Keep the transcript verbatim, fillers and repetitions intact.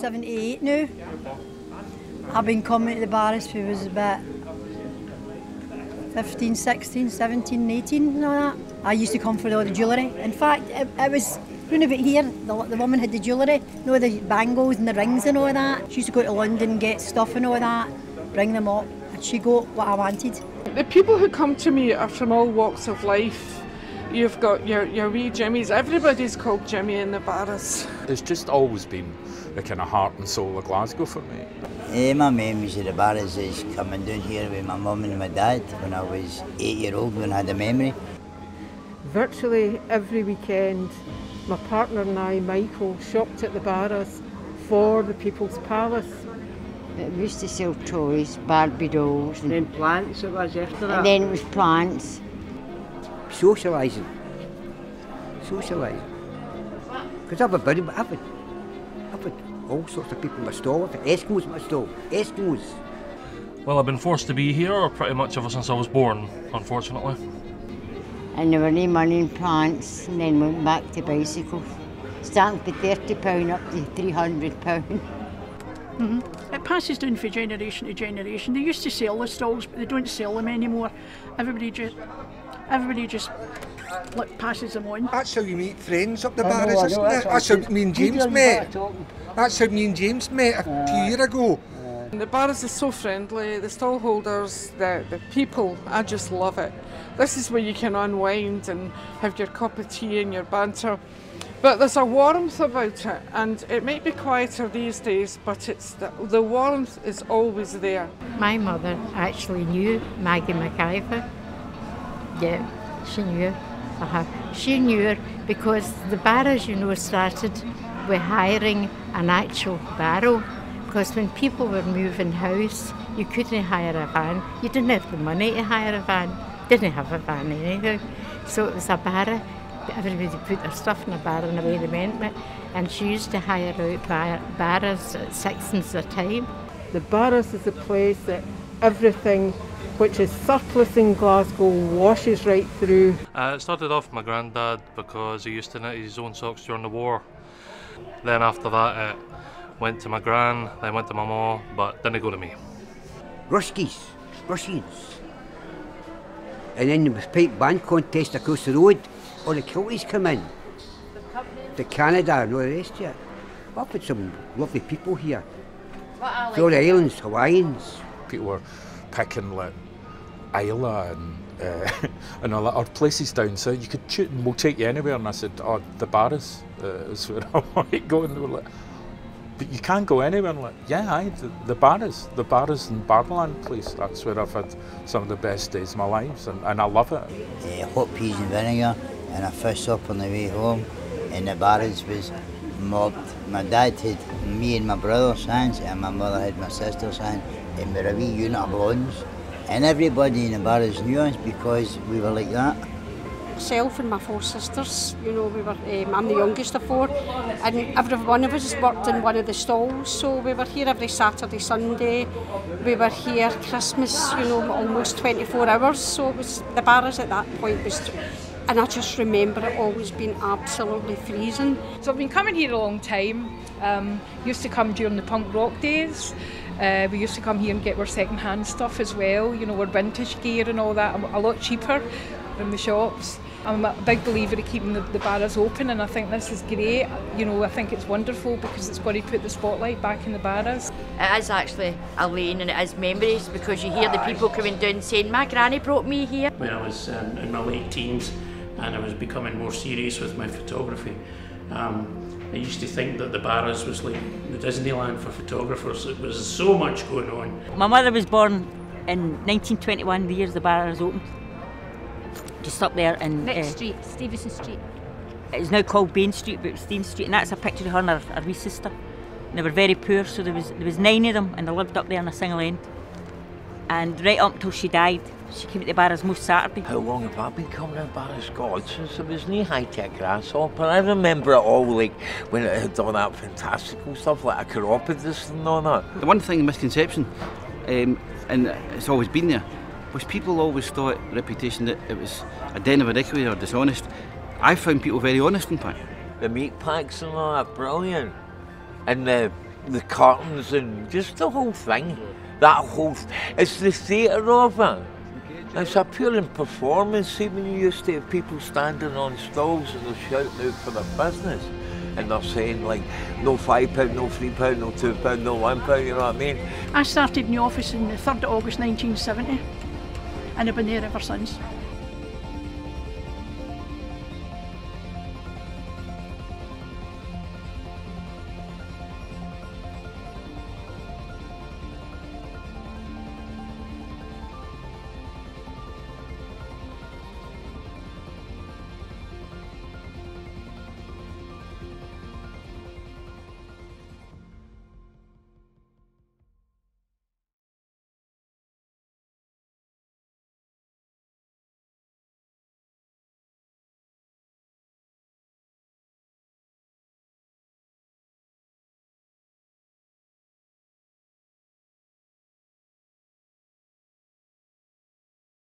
seventy-eight now. I've been coming to the Barras when I was about fifteen, sixteen, seventeen, eighteen and all that. I used to come for all the jewellery. In fact, it, it was round about here, the, the woman had the jewellery, you know, the bangles and the rings and all that. She used to go to London and get stuff and all that, bring them up, and she got what I wanted. The people who come to me are from all walks of life. You've got your, your wee Jimmies. Everybody's called Jimmy in the Barras. It's just always been the kind of heart and soul of Glasgow for me. Eh, my memories of the Barras is coming down here with my mum and my dad when I was eight year old when I had a memory. Virtually every weekend, my partner and I, Michael, shopped at the Barras for the People's Palace. We used to sell toys, Barbie dolls. And then plants it was after that. And then it was plants. Socialising. Socialising. Because I've had, I've had, I've had all sorts of people in my stall. I've had Eskimos in my stall. Eskimos. Well, I've been forced to be here pretty much ever since I was born, unfortunately. And there were no money in plants, and then went back to bicycles. Starting from thirty pounds up to three hundred pounds. Mm-hmm. It passes down from generation to generation. They used to sell the stalls, but they don't sell them anymore. Everybody just, everybody just like, passes them on. That's how you meet friends up the Barras, isn't it? That's how me and James met. That's how me and James met a few years ago. The Barras is so friendly, the stall holders, the, the people, I just love it. This is where you can unwind and have your cup of tea and your banter. But there's a warmth about it, and it might be quieter these days, but it's the, the warmth is always there. My mother actually knew Maggie McIver. Yeah, she knew her. Uh-huh. She knew her because the Barras, you know, started with hiring an actual barrow. Because when people were moving house, you couldn't hire a van. You didn't have the money to hire a van. Didn't have a van anyhow. So it was a barra. Everybody put their stuff in a barra and away they went with. And she used to hire out bar barras at sixpence a time. The Barras is a place that everything which is surplus in Glasgow washes right through. Uh, it started off with my granddad because he used to knit his own socks during the war. Then after that it went to my gran, then went to my ma, but didn't go to me. Ruskies, Russians. And then there was pipe band contest across the road. All the Kilties come in. To Canada and all the rest of it. I've had some lovely people here. Like all the islands, Hawaiians. People were picking like Isla and uh, and all that, or places down south. You could shoot and we'll take you anywhere. And I said, oh, the Barras uh, is where I might go. And they were like, but you can't go anywhere. And like, yeah, aye, the, the Barras, the Barras and Barland place. That's where I've had some of the best days of my life, and, and I love it. Uh, hot peas and vinegar and a fish up on the way home, and the Barras was mobbed. My dad had me and my brother's hands, and my mother had my sister's hand, and we were a wee unit of blondes. And everybody in the Barras knew us because we were like that. Myself and my four sisters, you know, we were. Um, I'm the youngest of four, and every one of us worked in one of the stalls. So we were here every Saturday, Sunday. We were here Christmas, you know, almost twenty-four hours. So it was the Barras at that point was, and I just remember it always being absolutely freezing. So I've been coming here a long time. Um, used to come during the punk rock days. Uh, we used to come here and get our second-hand stuff as well. You know, our vintage gear and all that, a lot cheaper than the shops. I'm a big believer of keeping the, the Barras open, and I think this is great. You know, I think it's wonderful because it's going to put the spotlight back in the Barras. It is actually a lane and it is memories because you hear the people coming down saying, my granny brought me here. When I was um, in my late teens and I was becoming more serious with my photography, um, I used to think that the Barras was like the Disneyland for photographers. There was so much going on. My mother was born in nineteen twenty-one, the year the Barras opened. Just up there in... Next uh, street, Stevenson Street. It's now called Bain Street, but it was Stevenson Street, and that's a picture of her and her, her wee sister. And they were very poor, so there was there was nine of them, and they lived up there on a single end. And right up until she died, she came to the Barras most Saturday. How long have I been coming to Barras? God, since there was no high-tech grasshopper. I remember it all, like, when it had all that fantastical stuff, like a chiropodist and all that. The one thing, the misconception, um, and it's always been there, was people always thought, reputation, that it was a den of iniquity or dishonest. I found people very honest in fact. The meat packs and all that, brilliant. And the the curtains and just the whole thing. That whole, it's the theatre of it. It's a pure performance. See, when you used to have people standing on stalls and they're shouting out for their business and they're saying like, no five pound, no three pound, no two pound, no one pound, you know what I mean? I started in the office on the third of August nineteen seventy and I've been there ever since.